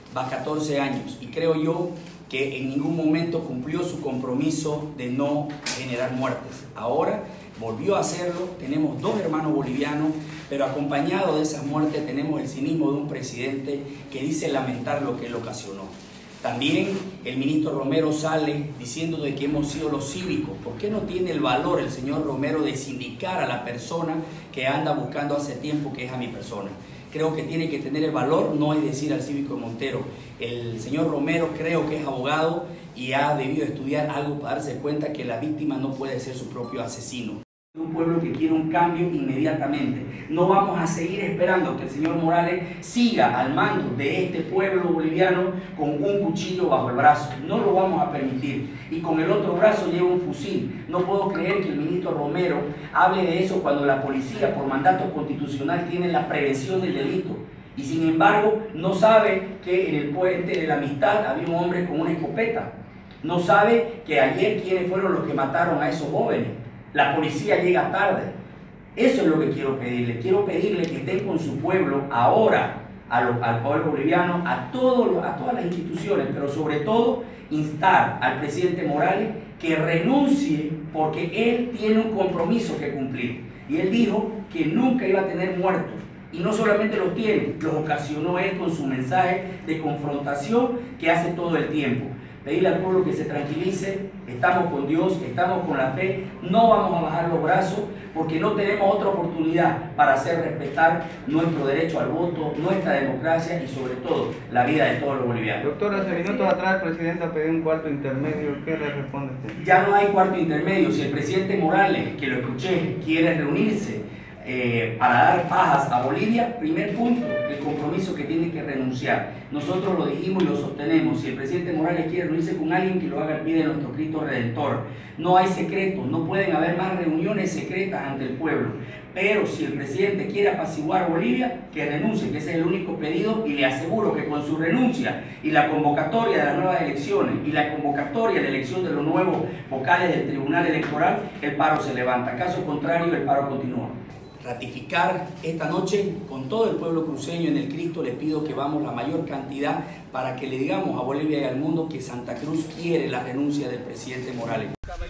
va 14 años y creo yo que en ningún momento cumplió su compromiso de no generar muertes. Ahora volvió a hacerlo, tenemos 2 hermanos bolivianos, pero acompañado de esas muertes tenemos el cinismo de un presidente que dice lamentar lo que él ocasionó. También el ministro Romero sale diciendo de que hemos sido los cívicos. ¿Por qué no tiene el valor el señor Romero de sindicar a la persona que anda buscando hace tiempo, que es a mi persona? Creo que tiene que tener el valor, no es decir al cívico Montero. El señor Romero creo que es abogado y ha debido estudiar algo para darse cuenta que la víctima no puede ser su propio asesino. Un pueblo que quiere un cambio inmediatamente. No vamos a seguir esperando que el señor Morales siga al mando de este pueblo boliviano con un cuchillo bajo el brazo. No lo vamos a permitir. Y con el otro brazo lleva un fusil. No puedo creer que el ministro Romero hable de eso cuando la policía, por mandato constitucional, tiene la prevención del delito. Y sin embargo, no sabe que en el puente de la Amistad había un hombre con una escopeta. No sabe que ayer quiénes fueron los que mataron a esos jóvenes. La policía llega tarde. Eso es lo que quiero pedirle. Quiero pedirle que estén con su pueblo ahora, al pueblo boliviano, a todas las instituciones, pero sobre todo instar al presidente Morales que renuncie porque él tiene un compromiso que cumplir. Y él dijo que nunca iba a tener muertos. Y no solamente los tiene, los ocasionó él con su mensaje de confrontación que hace todo el tiempo. Pedirle al pueblo que se tranquilice, estamos con Dios, estamos con la fe, no vamos a bajar los brazos porque no tenemos otra oportunidad para hacer respetar nuestro derecho al voto, nuestra democracia y sobre todo la vida de todos los bolivianos. Doctor, hace minutos atrás el presidente ha pedido un cuarto intermedio, ¿qué le responde usted? Ya no hay cuarto intermedio. Si el presidente Morales, que lo escuché, quiere reunirse para dar pajas a Bolivia, primer punto, el compromiso que tiene que renunciar. Nosotros lo dijimos y lo sostenemos. Si el presidente Morales quiere reunirse con alguien, que lo haga al pie de nuestro Cristo Redentor. No hay secretos, no pueden haber más reuniones secretas ante el pueblo. Pero si el presidente quiere apaciguar Bolivia, que renuncie, que ese es el único pedido, y le aseguro que con su renuncia y la convocatoria de las nuevas elecciones y la convocatoria de elección de los nuevos vocales del Tribunal Electoral, el paro se levanta. Caso contrario, el paro continúa. Ratificar esta noche con todo el pueblo cruceño en el Cristo, les pido que vamos la mayor cantidad para que le digamos a Bolivia y al mundo que Santa Cruz quiere la renuncia del presidente Morales.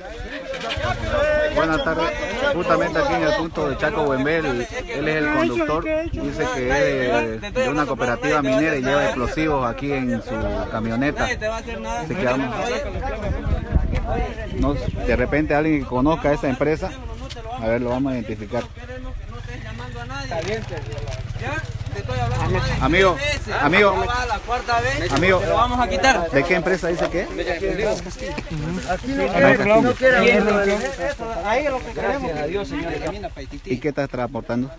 Buenas tardes, justamente aquí en el punto de Chaco Buembel, él es el conductor, dice que es de una cooperativa minera y lleva explosivos aquí en su camioneta. Así que vamos, no, de repente alguien que conozca esa empresa, a ver, lo vamos a identificar. Amigo, amigo, lo vamos a quitar. ¿De qué empresa dice que? Aquí no ahí es lo que queremos. Adiós, señor. ¿Y qué estás transportando?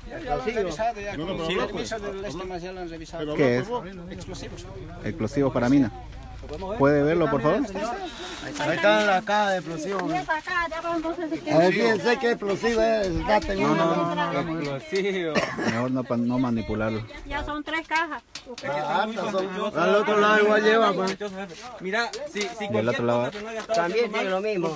¿Qué es? Explosivos. Explosivos para mina. ¿Puede verlo, por favor? Ahí está la caja de explosivos. A ver, fíjense qué explosivo es. No, explosivo. Mejor no manipularlo. Ya son 3 cajas. Al otro lado igual lleva, pues. Mira, si del otro lado también tiene lo mismo.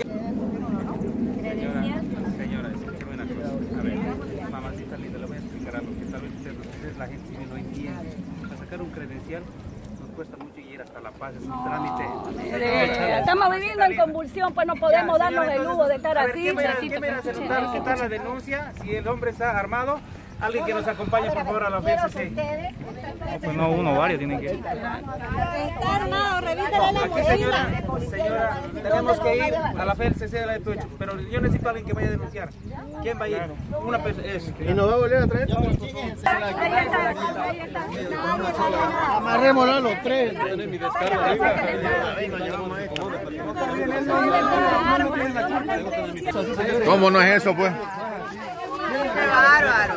Señora, escúcheme una cosa. A ver, mamacita linda, le voy a explicar algo que tal vez ustedes la gente civil no entiende. Para sacar un credencial nos cuesta mucho ir hasta La Paz, es un trámite. Estamos viviendo en convulsión, pues no podemos darnos el lujo de estar así. ¿Qué me hace notar? ¿Qué tal la denuncia? Si el hombre está armado, alguien que nos acompañe por favor a la FCC. Pues no, uno, varios tienen que ir. Está armado, revísale la Señora, tenemos que ir a la FCC de la de Tucho, pero yo necesito a alguien que vaya a denunciar. ¿Quién va a ir? Una persona. ¿Y nos va a volver a traer? Amarrémoslo a los 3. ¿Cómo no es eso, pues? ¡Qué bárbaro!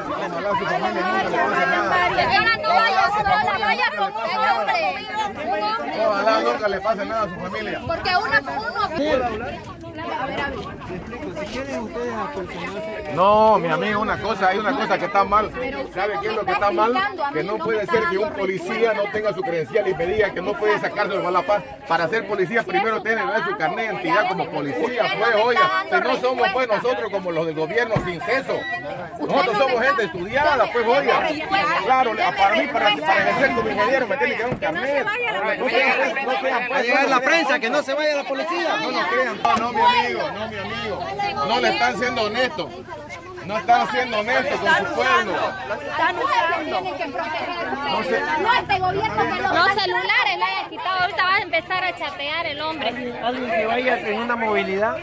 Señora, no vaya sola, vaya con un hombre. Ojalá nunca le pase nada a su familia. Porque uno... No, mi amigo, hay una cosa que está mal. ¿Sabe qué es lo que está mal? Que no puede ser que un policía no tenga su credencial y me diga que no puede sacárselo a La Paz. Para ser policía primero tiene que dar su carnet de identidad como policía. Pues oiga, si no somos pues nosotros como los del gobierno sin ceso. Nosotros somos gente estudiada, pues oiga. Claro, para mí, para ejercer como ingeniero me tiene que dar un carnet. Va a llegar la prensa, que no se vaya la policía. No nos crean, no mi amigo. No le están siendo honestos. No están siendo honestos con su pueblo. Tienen que proteger. No, este gobierno que los celulares le haya quitado. Ahorita va a empezar a chatear el hombre. Alguien que vaya en una movilidad.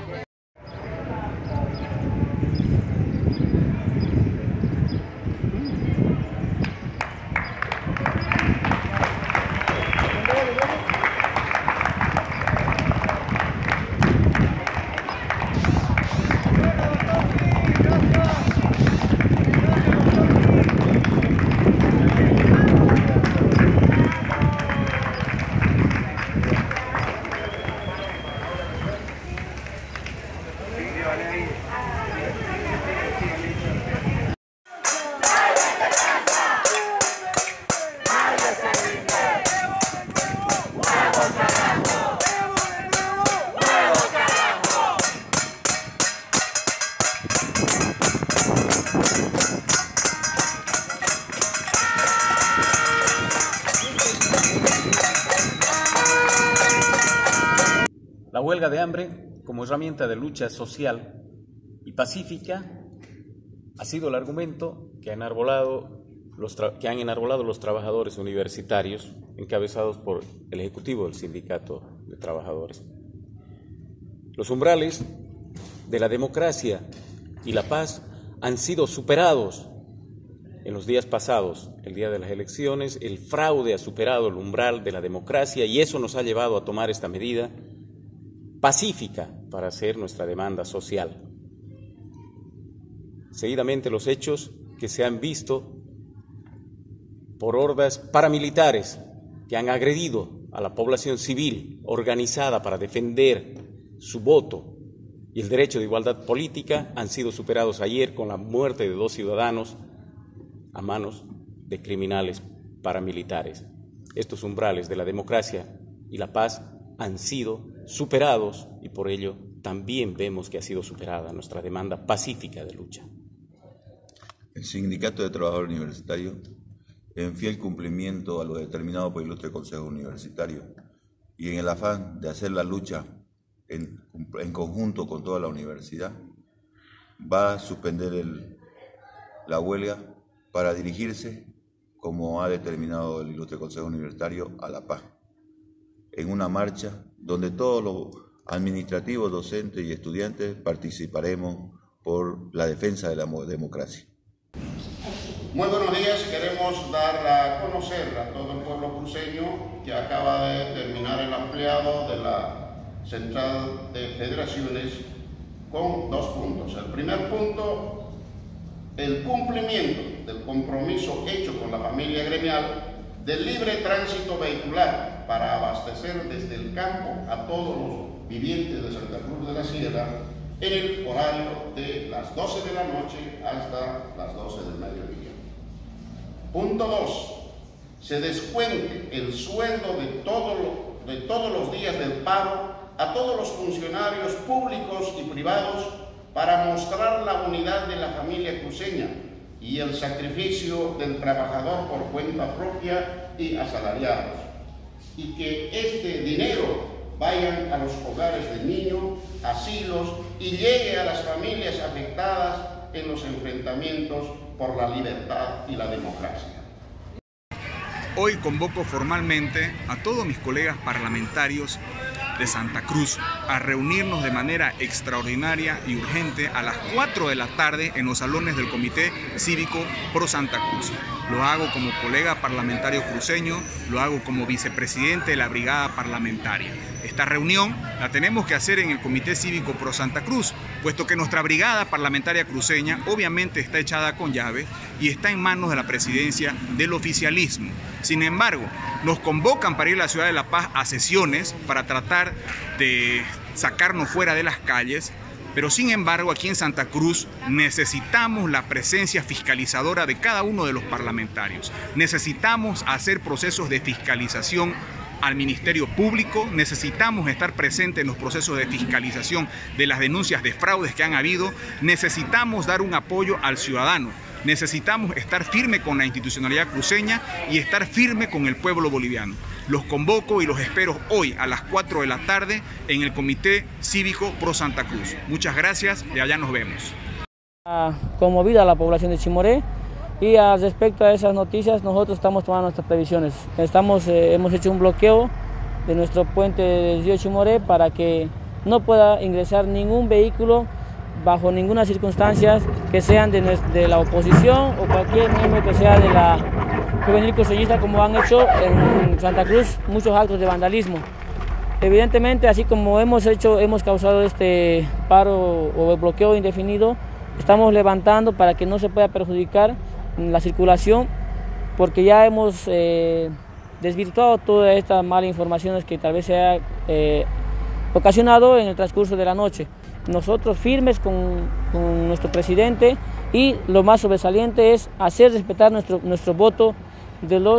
La huelga de hambre, como herramienta de lucha social y pacífica, ha sido el argumento que han enarbolado los trabajadores universitarios, encabezados por el Ejecutivo del Sindicato de Trabajadores. Los umbrales de la democracia y la paz han sido superados en los días pasados. El día de las elecciones, el fraude ha superado el umbral de la democracia y eso nos ha llevado a tomar esta medida pacífica para hacer nuestra demanda social. Seguidamente, los hechos que se han visto por hordas paramilitares que han agredido a la población civil organizada para defender su voto y el derecho de igualdad política han sido superados ayer con la muerte de 2 ciudadanos a manos de criminales paramilitares. Estos umbrales de la democracia y la paz han sido superados y por ello también vemos que ha sido superada nuestra demanda pacífica de lucha. El Sindicato de Trabajadores Universitarios, en fiel cumplimiento a lo determinado por el Ilustre Consejo Universitario y en el afán de hacer la lucha en conjunto con toda la universidad, va a suspender la huelga para dirigirse, como ha determinado el Ilustre Consejo Universitario, a La Paz, en una marcha donde todos los administrativos, docentes y estudiantes participaremos por la defensa de la democracia. Muy buenos días, queremos dar a conocer a todo el pueblo cruceño que acaba de terminar el ampliado de la Central de Federaciones con 2 puntos. El primer punto, el cumplimiento del compromiso hecho con la familia gremial del libre tránsito vehicular para abastecer desde el campo a todos los vivientes de Santa Cruz de la Sierra en el horario de las 12 de la noche hasta las 12 del mediodía. Punto 2. Se descuente el sueldo de todos los días del paro a todos los funcionarios públicos y privados para mostrar la unidad de la familia cruceña y el sacrificio del trabajador por cuenta propia y asalariados. Y que este dinero vayan a los hogares de niños, asilos y llegue a las familias afectadas en los enfrentamientos por la libertad y la democracia. Hoy convoco formalmente a todos mis colegas parlamentarios de Santa Cruz a reunirnos de manera extraordinaria y urgente a las 4 de la tarde en los salones del Comité Cívico Pro Santa Cruz. Lo hago como colega parlamentario cruceño, lo hago como vicepresidente de la brigada parlamentaria. Esta reunión la tenemos que hacer en el Comité Cívico Pro Santa Cruz, puesto que nuestra brigada parlamentaria cruceña obviamente está echada con llave y está en manos de la presidencia del oficialismo. Sin embargo, nos convocan para ir a la ciudad de La Paz a sesiones para tratar de sacarnos fuera de las calles, pero sin embargo aquí en Santa Cruz necesitamos la presencia fiscalizadora de cada uno de los parlamentarios. Necesitamos hacer procesos de fiscalización al Ministerio Público, necesitamos estar presentes en los procesos de fiscalización de las denuncias de fraudes que han habido, necesitamos dar un apoyo al ciudadano, necesitamos estar firme con la institucionalidad cruceña y estar firme con el pueblo boliviano. Los convoco y los espero hoy a las 4 de la tarde en el Comité Cívico Pro Santa Cruz. Muchas gracias y allá nos vemos. Conmovida la población de Chimoré. Y respecto a esas noticias, nosotros estamos tomando nuestras previsiones. Hemos hecho un bloqueo de nuestro puente del río Chimoré para que no pueda ingresar ningún vehículo bajo ninguna circunstancia que sean de la oposición o cualquier miembro que sea de la juvenil cruceñista, como han hecho en Santa Cruz muchos actos de vandalismo. Evidentemente, así como hemos causado este paro o bloqueo indefinido, estamos levantando para que no se pueda perjudicar la circulación, porque ya hemos desvirtuado todas estas malas informaciones que tal vez se ha ocasionado en el transcurso de la noche. Nosotros firmes con nuestro presidente, y lo más sobresaliente es hacer respetar nuestro voto de los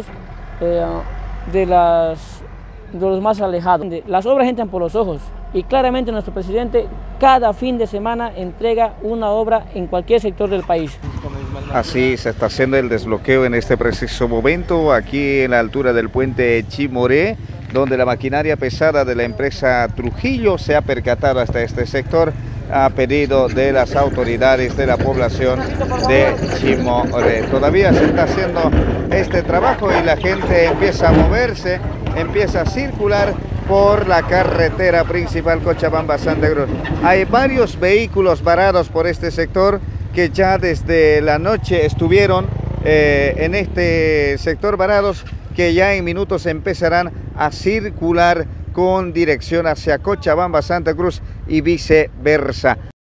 más alejados. Las obras entran por los ojos, y claramente nuestro presidente cada fin de semana entrega una obra en cualquier sector del país. Así se está haciendo el desbloqueo en este preciso momento, aquí en la altura del puente Chimoré, donde la maquinaria pesada de la empresa Trujillo se ha percatado hasta este sector a pedido de las autoridades de la población de Chimoré. Todavía se está haciendo este trabajo y la gente empieza a moverse, empieza a circular por la carretera principal Cochabamba-Santa Cruz. Hay varios vehículos varados por este sector que ya desde la noche estuvieron en este sector varados, que ya en minutos empezarán a circular con dirección hacia Cochabamba, Santa Cruz y viceversa.